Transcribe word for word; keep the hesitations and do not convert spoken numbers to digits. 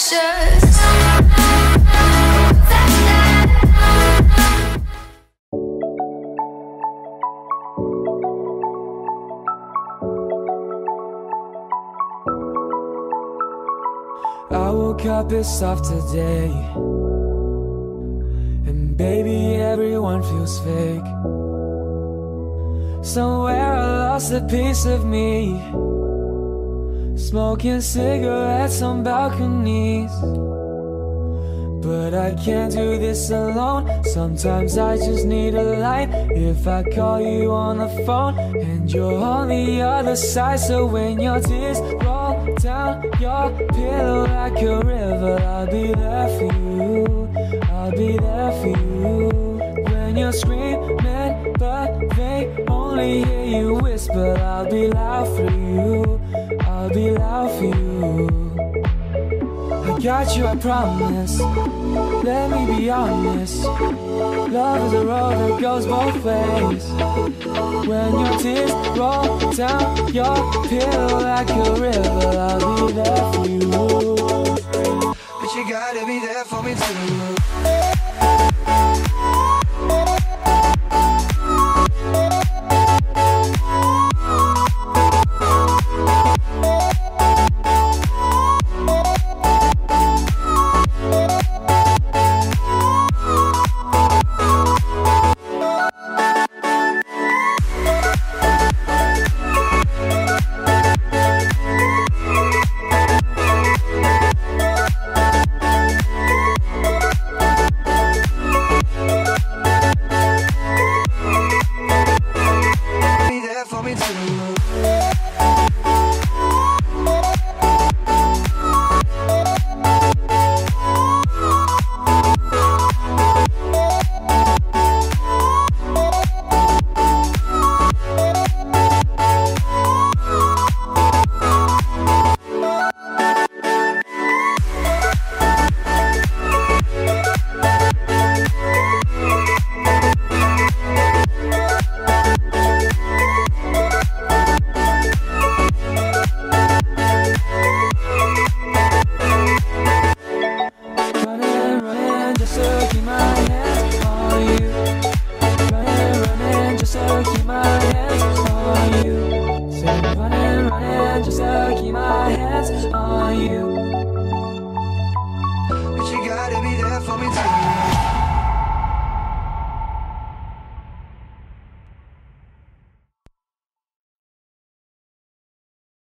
precious. I woke up pissed off today, and baby, everyone feels fake. Somewhere I lost a piece of me, smoking cigarettes on balconies. But I can't do this alone. Sometimes I just need a light. If I call you on the phone and you're on the other side, so when your tears roll down your pillow like a river, I'll be there for you, I'll be there for you. When you're screaming but they only hear you whisper, I'll be loud for you, I'll be loud for you. I got you, I promise. Let me be honest. Love is a road that goes both ways. When your tears roll down your pillow like a river, I'll be there for you. But you gotta be there for me too. For me too.